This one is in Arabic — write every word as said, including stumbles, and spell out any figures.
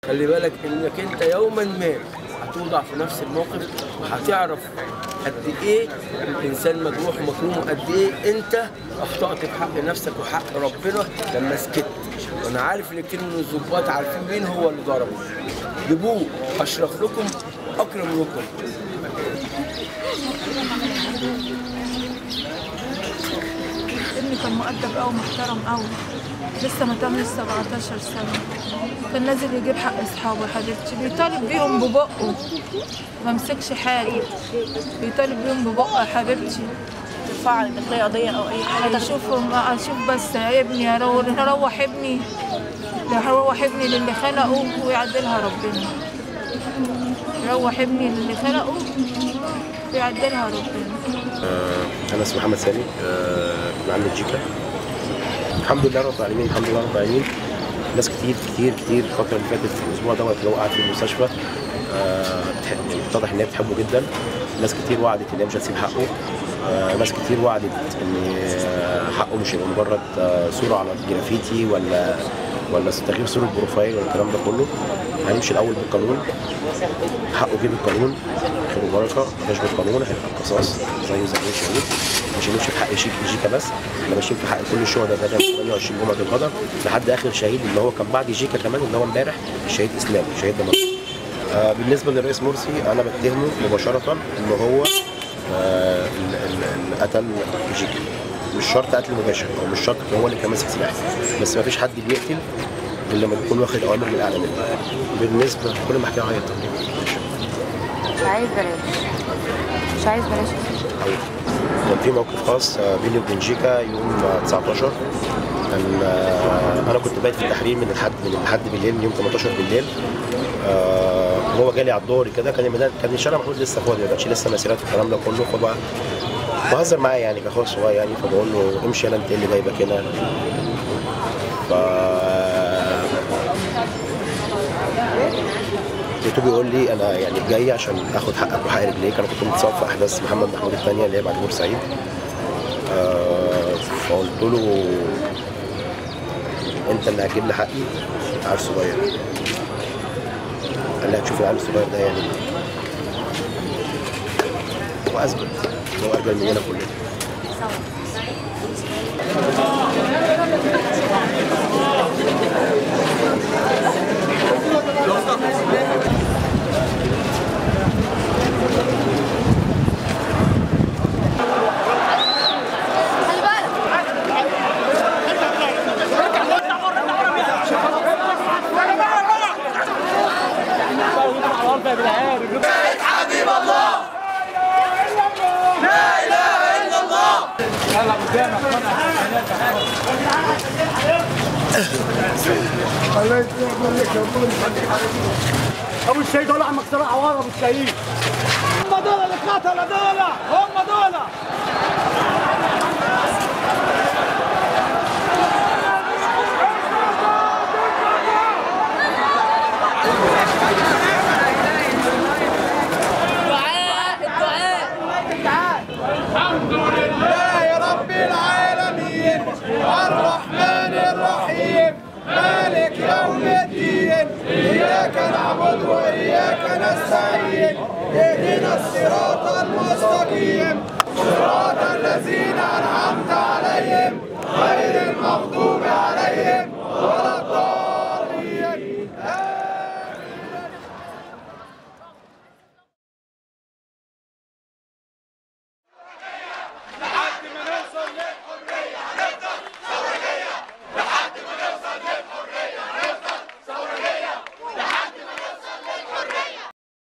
خلي بالك انك انت يوما ما هتوضع في نفس الموقف، هتعرف قد ايه الانسان مجروح ومكروه، قد ايه انت اخطأت في حق نفسك وحق ربنا لما سكت. وانا عارف ان كتير من الظباط عارفين مين هو اللي ضربه. جيبوه، اشرف لكم اكرم لكم. ابني كان مؤدب قوي محترم قوي، لسه ما تمش سبعتاشر سنة، كان نازل يجيب حق اصحابه يا حبيبتي، بيطالب بيهم ببقه، ما مسكش حاجة، بيطالب بيهم ببقه يا حبيبتي. ترفع على الداخلية قضية أو أي حاجة؟ هشوف هشوف بس يا ابني، هروح ابني هروح ابني للي خلقه ويعدلها ربنا، يروح ابني للي خلقه ويعدلها ربنا. آه أنا اسمي محمد سامي، آه من عند جيكا. الحمد لله رب العالمين، الحمد لله رب العالمين. ناس كتير كتير كتير الفترة اللي فاتت في الأسبوع دوت اللي هو قاعد في المستشفى آه اتضح إن هي بتحبه جدا. ناس كتير وعدت إن هي مش هتسيب حقه. آه ناس كتير وعدت إن حقه مش هيبقى مجرد آه صورة على الجرافيتي ولا ولا تغيير صورة بروفايل ولا الكلام ده كله. هنمشي الأول بالقانون، حقه جه بالقانون، خير وبركة. مش بالقانون هيبقى قصاص زيه زي أي شهيد. مش هنمشي في حق جيكا بس، احنا ماشيين في حق كل الشهداء ده من ثمانية وعشرين جمعة القدر لحد آخر شهيد اللي هو كان بعد جيكا كمان، اللي هو امبارح الشهيد إسلام، شهيد دمشق. آه بالنسبة للرئيس مرسي أنا بتهمه مباشرة إن هو آه اللي قتل جيكا. مش شرط قتل مباشر او مش شرط هو اللي كان ماسك سلاح، بس ما فيش حد بيقتل الا لما بيكون واخد اوامر من الاعلى منه. بالنسبه كل ما احكي عيط. مش عايز بلاش مش عايز بلاش كان في موقف خاص بيني وبين جيكا يوم تسعتاشر. كان انا كنت بايت في التحرير من الحد من الحد بالليل، يوم تمنتاشر بالليل. وهو جالي على الظهر كده، كان كان الشارع محمود لسه فاضي، ما كانش لسه مسيرات والكلام ده كله. فبقى بهزر معاه يعني كاخويا صغير يعني، فبقول له امشي يلا انت اللي جايبك هنا. ف لقيته بيقول لي انا يعني جاي عشان اخد حقك وحق رجليك. انا كنت متصاب في احداث محمد محمود الثانيه اللي هي بعد بورسعيد. أه فقلت له انت اللي هتجيب لي حقي، عيل صغير. قال لي هتشوف العيل الصغير ده يعني واثبت هو اجمل مننا كلنا. حبيب الله لا اله الا الله. يلا قدامك الله يسلمك يا ابو الشهيد. ولا عمك صراحه ورا ابو الشهيد. هم دول اللي قتلوا، دول هم دول. الحمد لله رب العالمين الرحمن الرحيم مالك يوم الدين إياك نعبد وإياك نستعين اهدنا الصراط المستقيم صراط الذين أنعمت